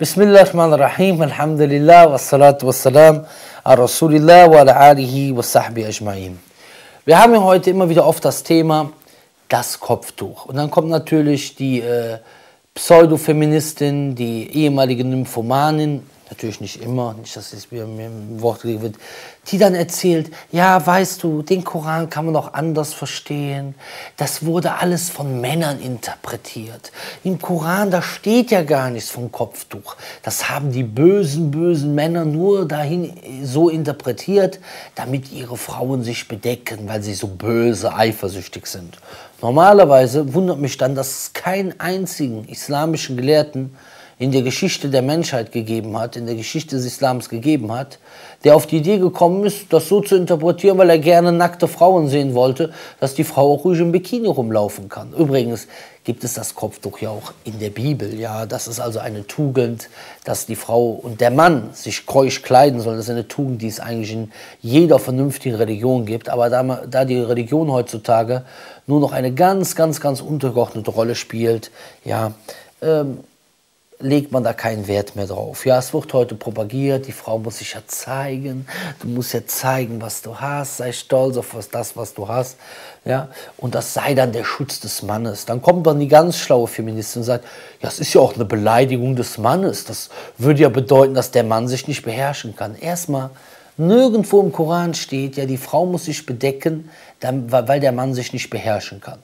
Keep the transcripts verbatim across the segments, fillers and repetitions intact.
Bismillahirrahmanirrahim, Alhamdulillah, wassalatu wassalam, ar-Rasulillah wa ala alihi wa sahbihi ajma'in. Wir haben ja heute immer wieder oft das Thema, das Kopftuch. Und dann kommt natürlich die äh, Pseudofeministin, die ehemalige Nymphomanin, natürlich nicht immer, nicht, dass es mir im Wort gelegt wird, die dann erzählt, ja, weißt du, den Koran kann man auch anders verstehen. Das wurde alles von Männern interpretiert. Im Koran, da steht ja gar nichts vom Kopftuch. Das haben die bösen, bösen Männer nur dahin so interpretiert, damit ihre Frauen sich bedecken, weil sie so böse, eifersüchtig sind. Normalerweise wundert mich dann, dass es keinen einzigen islamischen Gelehrten in der Geschichte der Menschheit gegeben hat, in der Geschichte des Islams gegeben hat, der auf die Idee gekommen ist, das so zu interpretieren, weil er gerne nackte Frauen sehen wollte, dass die Frau auch ruhig im Bikini rumlaufen kann. Übrigens gibt es das Kopftuch ja auch in der Bibel. Ja, das ist also eine Tugend, dass die Frau und der Mann sich keusch kleiden sollen. Das ist eine Tugend, die es eigentlich in jeder vernünftigen Religion gibt. Aber da, da die Religion heutzutage nur noch eine ganz, ganz, ganz untergeordnete Rolle spielt, ja, ähm, legt man da keinen Wert mehr drauf. Ja, es wird heute propagiert, die Frau muss sich ja zeigen, du musst ja zeigen, was du hast, sei stolz auf was, das, was du hast, ja, und das sei dann der Schutz des Mannes. Dann kommt dann die ganz schlaue Feministin und sagt, ja, es ist ja auch eine Beleidigung des Mannes, das würde ja bedeuten, dass der Mann sich nicht beherrschen kann. Erstmal, nirgendwo im Koran steht, ja, die Frau muss sich bedecken, weil der Mann sich nicht beherrschen kann.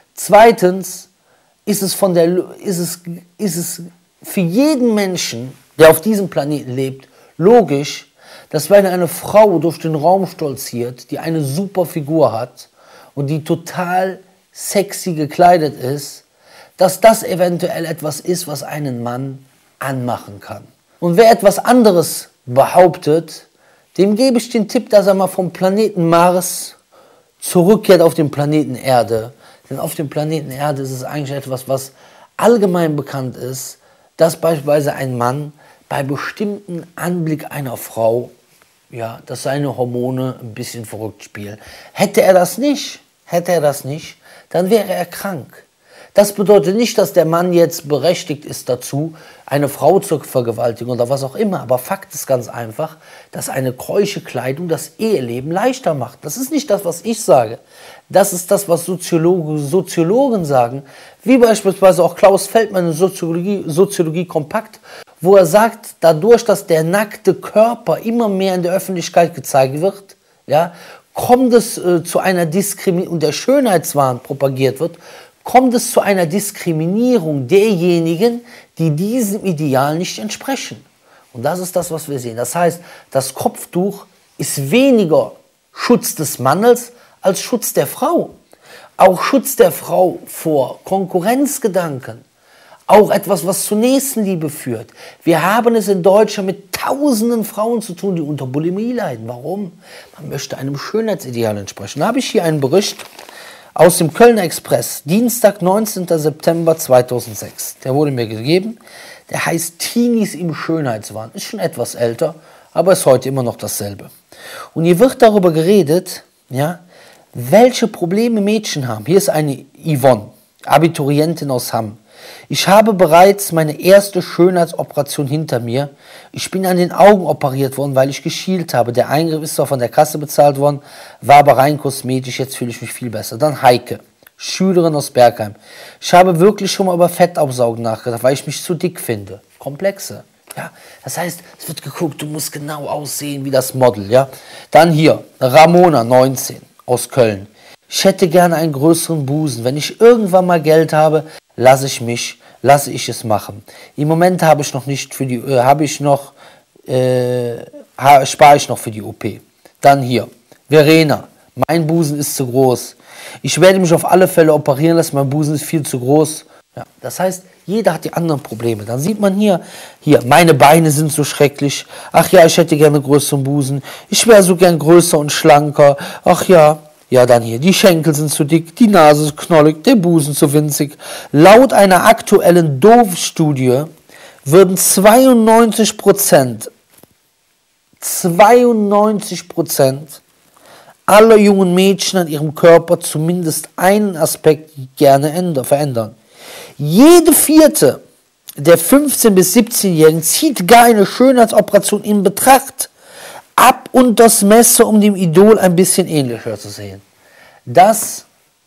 Zweitens, ist es von der, ist es, ist es für jeden Menschen, der auf diesem Planeten lebt, logisch, dass wenn eine Frau durch den Raum stolziert, die eine super Figur hat und die total sexy gekleidet ist, dass das eventuell etwas ist, was einen Mann anmachen kann. Und wer etwas anderes behauptet, dem gebe ich den Tipp, dass er mal vom Planeten Mars zurückkehrt auf den Planeten Erde. Denn auf dem Planeten Erde ist es eigentlich etwas, was allgemein bekannt ist, dass beispielsweise ein Mann bei bestimmten Anblick einer Frau, ja, dass seine Hormone ein bisschen verrückt spielen. Hätte er das nicht, hätte er das nicht, dann wäre er krank. Das bedeutet nicht, dass der Mann jetzt berechtigt ist dazu, eine Frau zu vergewaltigen oder was auch immer. Aber Fakt ist ganz einfach, dass eine keusche Kleidung das Eheleben leichter macht. Das ist nicht das, was ich sage. Das ist das, was Soziologen, Soziologen sagen, wie beispielsweise auch Klaus Feldmann in Soziologie, Soziologie Kompakt, wo er sagt, dadurch, dass der nackte Körper immer mehr in der Öffentlichkeit gezeigt wird, ja, kommt es äh, zu einer Diskriminierung, und der Schönheitswahn propagiert wird, kommt es zu einer Diskriminierung derjenigen, die diesem Ideal nicht entsprechen. Und das ist das, was wir sehen. Das heißt, das Kopftuch ist weniger Schutz des Mannes als Schutz der Frau. Auch Schutz der Frau vor Konkurrenzgedanken. Auch etwas, was zur Nächstenliebe führt. Wir haben es in Deutschland mit tausenden Frauen zu tun, die unter Bulimie leiden. Warum? Man möchte einem Schönheitsideal entsprechen. Da habe ich hier einen Bericht aus dem Kölner Express, Dienstag, neunzehnten September zweitausendsechs. Der wurde mir gegeben. Der heißt Teenies im Schönheitswahn. Ist schon etwas älter, aber ist heute immer noch dasselbe. Und hier wird darüber geredet, ja, welche Probleme Mädchen haben. Hier ist eine Yvonne, Abiturientin aus Hamm. Ich habe bereits meine erste Schönheitsoperation hinter mir. Ich bin an den Augen operiert worden, weil ich geschielt habe. Der Eingriff ist zwar von der Kasse bezahlt worden, war aber rein kosmetisch. Jetzt fühle ich mich viel besser. Dann Heike, Schülerin aus Bergheim. Ich habe wirklich schon mal über Fettabsaugen nachgedacht, weil ich mich zu dick finde. Komplexe. Ja, das heißt, es wird geguckt, du musst genau aussehen wie das Model. Ja? Dann hier, Ramona, neunzehn, aus Köln. Ich hätte gerne einen größeren Busen. Wenn ich irgendwann mal Geld habe, lasse ich mich, lasse ich es machen. Im Moment habe ich noch nicht für die, äh, habe ich noch, äh, spare ich noch für die O P. Dann hier, Verena, mein Busen ist zu groß. Ich werde mich auf alle Fälle operieren lassen, mein Busen ist viel zu groß. Ja, das heißt, jeder hat die anderen Probleme. Dann sieht man hier, hier, meine Beine sind so schrecklich. Ach ja, ich hätte gerne größeren Busen. Ich wäre so gern größer und schlanker. Ach ja. Ja, dann hier, die Schenkel sind zu dick, die Nase ist knollig, der Busen zu winzig. Laut einer aktuellen Dove-Studie würden zweiundneunzig Prozent, zweiundneunzig Prozent aller jungen Mädchen an ihrem Körper zumindest einen Aspekt gerne ändern, verändern. Jede vierte der fünfzehn- bis siebzehnjährigen zieht gar eine Schönheitsoperation in Betracht, ab und das Messer, um dem Idol ein bisschen ähnlicher zu sehen. Das,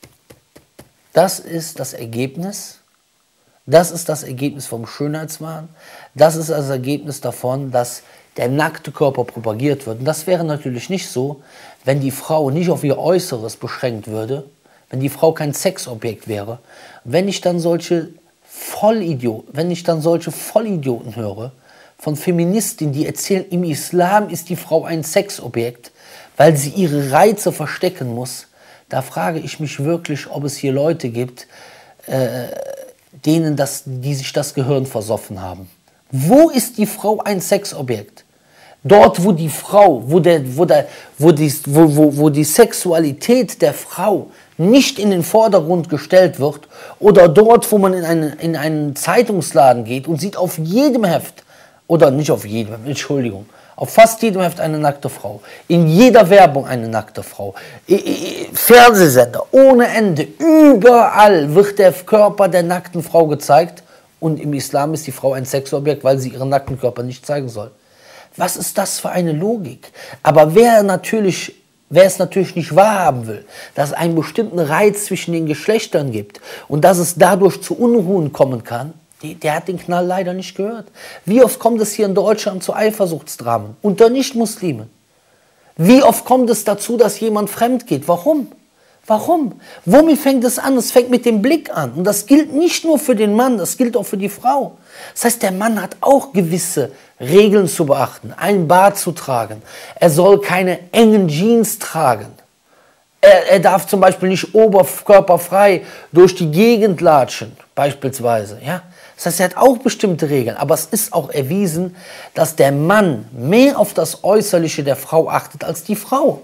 das ist das Ergebnis. Das ist das Ergebnis vom Schönheitswahn. Das ist das Ergebnis davon, dass der nackte Körper propagiert wird. Und das wäre natürlich nicht so, wenn die Frau nicht auf ihr Äußeres beschränkt würde, wenn die Frau kein Sexobjekt wäre. Wenn ich dann solche Vollidioten, wenn ich dann solche Vollidioten höre, von Feministinnen, die erzählen, im Islam ist die Frau ein Sexobjekt, weil sie ihre Reize verstecken muss, da frage ich mich wirklich, ob es hier Leute gibt, äh, denen das, die sich das Gehirn versoffen haben. Wo ist die Frau ein Sexobjekt? Dort, wo die Frau, wo, der, wo, der, wo, die, wo, wo, wo die Sexualität der Frau nicht in den Vordergrund gestellt wird, oder dort, wo man in einen, in einen Zeitungsladen geht und sieht auf jedem Heft, oder nicht auf jedem, Entschuldigung, auf fast jedem Heft eine nackte Frau, in jeder Werbung eine nackte Frau, Fernsehsender ohne Ende, überall wird der Körper der nackten Frau gezeigt, und im Islam ist die Frau ein Sexobjekt, weil sie ihren nackten Körper nicht zeigen soll. Was ist das für eine Logik? Aber wer, natürlich, wer es natürlich nicht wahrhaben will, dass es einen bestimmten Reiz zwischen den Geschlechtern gibt und dass es dadurch zu Unruhen kommen kann, die, der hat den Knall leider nicht gehört. Wie oft kommt es hier in Deutschland zu Eifersuchtsdramen unter Nicht-Muslimen? Wie oft kommt es dazu, dass jemand fremd geht? Warum? Warum? Womit fängt es an? Es fängt mit dem Blick an. Und das gilt nicht nur für den Mann, das gilt auch für die Frau. Das heißt, der Mann hat auch gewisse Regeln zu beachten, ein Bart zu tragen. Er soll keine engen Jeans tragen. Er, er darf zum Beispiel nicht oberkörperfrei durch die Gegend latschen, beispielsweise. Ja? Das heißt, er hat auch bestimmte Regeln. Aber es ist auch erwiesen, dass der Mann mehr auf das Äußerliche der Frau achtet als die Frau.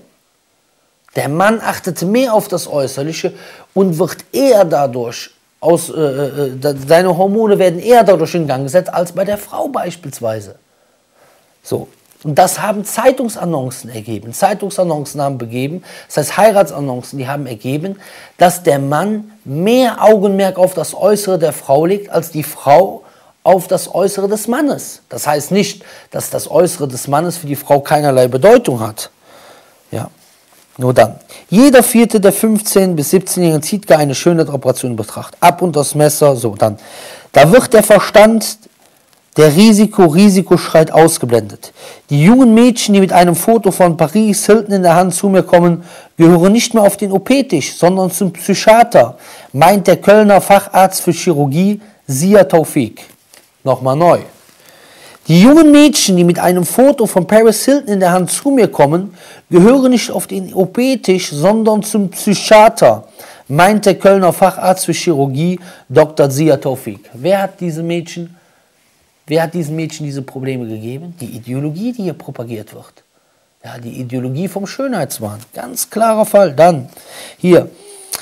Der Mann achtet mehr auf das Äußerliche und wird eher dadurch, aus, äh, äh, seine Hormone werden eher dadurch in Gang gesetzt, als bei der Frau beispielsweise. So. Und das haben Zeitungsannoncen ergeben. Zeitungsannoncen haben begeben, das heißt Heiratsannoncen, die haben ergeben, dass der Mann mehr Augenmerk auf das Äußere der Frau legt, als die Frau auf das Äußere des Mannes. Das heißt nicht, dass das Äußere des Mannes für die Frau keinerlei Bedeutung hat. Ja. Nur dann. Jeder vierte der fünfzehn- bis siebzehnjährigen zieht gar eine Schönheitsoperation in Betracht. Ab und das Messer, so dann. Da wird der Verstand, der Risiko-Risikoschreit ausgeblendet. Die jungen Mädchen, die mit einem Foto von Paris Hilton in der Hand zu mir kommen, gehören nicht mehr auf den O P-Tisch, sondern zum Psychiater, meint der Kölner Facharzt für Chirurgie, Sia Taufik. Nochmal neu. Die jungen Mädchen, die mit einem Foto von Paris Hilton in der Hand zu mir kommen, gehören nicht auf den O P-Tisch, sondern zum Psychiater, meint der Kölner Facharzt für Chirurgie, Doktor Sia Taufik. Wer hat diese Mädchen, wer hat diesen Mädchen diese Probleme gegeben? Die Ideologie, die hier propagiert wird. Ja, die Ideologie vom Schönheitswahn. Ganz klarer Fall. Dann hier.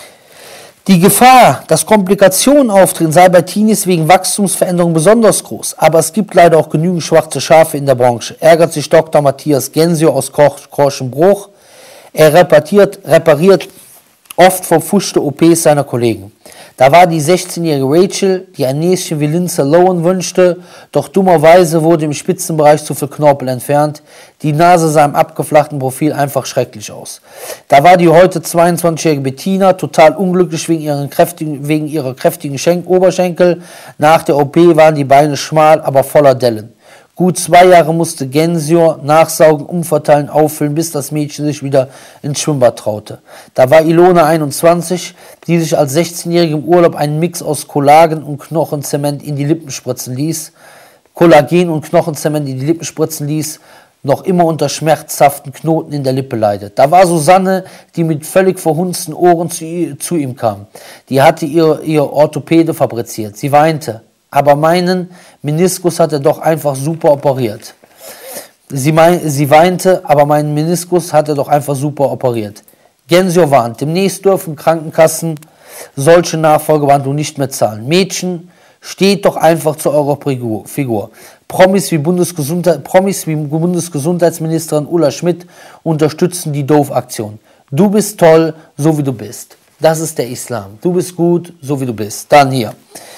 Die Gefahr, dass Komplikationen auftreten, sei bei Teenies wegen Wachstumsveränderungen besonders groß. Aber es gibt leider auch genügend schwarze Schafe in der Branche. Ärgert sich Doktor Matthias Gensio aus Korschenbruch. Er repariert, repariert oft verpfuschte O Ps seiner Kollegen. Da war die sechzehnjährige Rachel, die ein Näschen wie Lindsay Lohan wünschte, doch dummerweise wurde im Spitzenbereich zu viel Knorpel entfernt. Die Nase sah im abgeflachten Profil einfach schrecklich aus. Da war die heute zweiundzwanzigjährige Bettina total unglücklich wegen, ihren kräftigen, wegen ihrer kräftigen Schenk Oberschenkel. Nach der O P waren die Beine schmal, aber voller Dellen. Gut zwei Jahre musste Gensio nachsaugen, umverteilen, auffüllen, bis das Mädchen sich wieder ins Schwimmbad traute. Da war Ilona einundzwanzig, die sich als sechzehnjährige im Urlaub einen Mix aus Kollagen und Knochenzement in die Lippen spritzen ließ. Kollagen und Knochenzement in die Lippen spritzen ließ, noch immer unter schmerzhaften Knoten in der Lippe leidet. Da war Susanne, die mit völlig verhunzten Ohren zu, zu ihm kam. Die hatte ihr, ihr Orthopäde fabriziert. Sie weinte. Aber meinen Meniskus hat er doch einfach super operiert. Sie, mein, sie weinte, aber meinen Meniskus hat er doch einfach super operiert. Gensio warnt, demnächst dürfen Krankenkassen solche Nachfolgebehandlung nicht mehr zahlen. Mädchen, steht doch einfach zu eurer Figur. Promis wie, Bundesgesundheit, Promis wie Bundesgesundheitsministerin Ulla Schmidt unterstützen die Doof-Aktion. Du bist toll, so wie du bist. Das ist der Islam. Du bist gut, so wie du bist. Dann hier.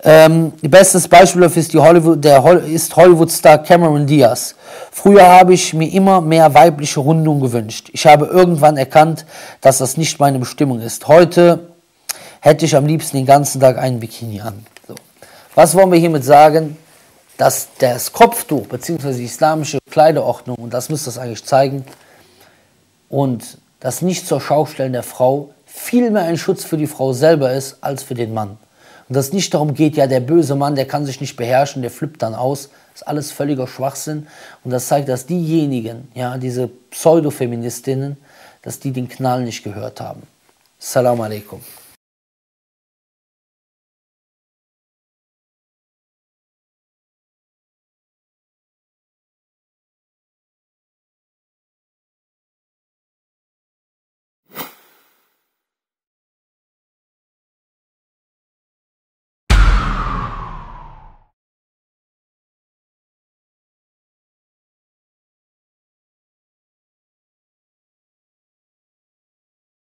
Ähm, bestes Beispiel dafür ist, die Hollywood, der Hol ist Hollywood-Star Cameron Diaz. Früher habe ich mir immer mehr weibliche Rundung gewünscht. Ich habe irgendwann erkannt, dass das nicht meine Bestimmung ist. Heute hätte ich am liebsten den ganzen Tag einen Bikini an. So. Was wollen wir hiermit sagen? Dass das Kopftuch bzw. die islamische Kleiderordnung, und das müsste das eigentlich zeigen, und das nicht zur Schaustellen der Frau viel mehr ein Schutz für die Frau selber ist, als für den Mann. Und dass es nicht darum geht, ja, der böse Mann, der kann sich nicht beherrschen, der flippt dann aus. Das ist alles völliger Schwachsinn. Und das zeigt, dass diejenigen, ja, diese Pseudo-Feministinnen, dass die den Knall nicht gehört haben. Assalamu alaikum.